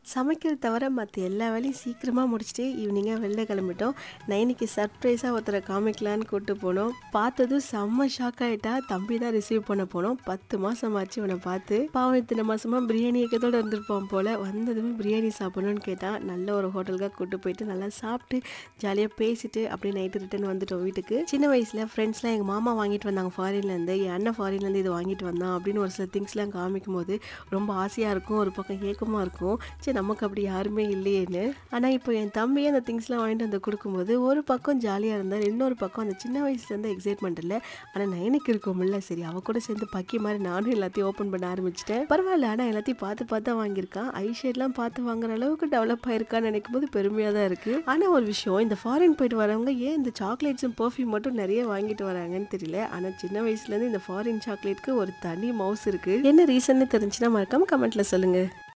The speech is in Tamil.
சமைக்கிறது தவிர மற்ற எல்லா வேலையும் சீக்கிரமாக முடிச்சுட்டு ஈவினிங்காக வெளில கிளம்பிட்டோம். நைனிக்கு சர்ப்ரைஸாக ஒருத்தரை காமிக்கலான்னு கூப்பிட்டு போனோம். பார்த்ததும் செம்ம ஷாக் ஆகிட்டா. தம்பி தான் ரிசீவ் பண்ண போனோம். 10 மாதம் ஆச்சு இவனை பார்த்து. பாவம் இத்தனை மாதமாக பிரியாணி ஏக்கத்தோடு இருந்திருப்பான் போல். வந்ததுமே பிரியாணி சாப்பிடணும்னு கேட்டான். நல்ல ஒரு ஹோட்டலுக்காக கூப்பிட்டு போயிட்டு நல்லா சாப்பிட்டு ஜாலியாக பேசிட்டு அப்படியே நைட்டு ரிட்டன் வந்துட்டோம் வீட்டுக்கு. சின்ன வயசில் ஃப்ரெண்ட்ஸ்லாம் எங்கள் மாமா வாங்கிட்டு வந்தாங்க ஃபாரின்லேருந்து, என் அண்ணன் ஃபாரின்லேருந்து இது வாங்கிட்டு வந்தான் அப்படின்னு ஒரு சில திங்ஸ்லாம் காமிக்கும் போது ரொம்ப ஆசையாக இருக்கும், ஒரு பக்கம் ஏக்கமாக இருக்கும். சரி நமக்கு அப்படி யாருமே இல்லையேன்னு. ஆனால் இப்போ என் தம்பியே அந்த திங்ஸ்லாம் வாங்கிட்டு வந்து கொடுக்கும்போது ஒரு பக்கம் ஜாலியாக இருந்தால், இன்னொரு பக்கம் அந்த சின்ன வயசுலேருந்து எக்ஸைட்மெண்ட் இல்லை. ஆனால் நைனுக்கு இருக்கும்ல, சரி அவ கூட சேர்ந்து பக்கி மாதிரி நானும் எல்லாத்தையும் ஓப்பன் பண்ண ஆரம்பிச்சிட்டேன். பரவாயில்ல, ஆனால் எல்லாத்தையும் பார்த்து தான் வாங்கியிருக்கான். ஐஷேட்லாம் பார்த்து வாங்குற அளவுக்கு டெவலப் ஆயிருக்கான்னு நினைக்கும் போது பெருமையாக தான் இருக்குது. ஆனால் ஒரு விஷயம், இந்த ஃபாரின் போயிட்டு வரவங்க ஏன் இந்த சாக்லேட்ஸும் பர்ஃப்யூம் மட்டும் நிறைய வாங்கிட்டு வராங்கன்னு தெரியல. ஆனால் சின்ன வயசுலேருந்து இந்த ஃபாரின் சாக்லேட்க்கு ஒரு தனி மவுஸ் இருக்குது. என்ன ரீசன்னு தெரிஞ்சுன்னா மறக்காம கமெண்ட்டில் சொல்லுங்கள்.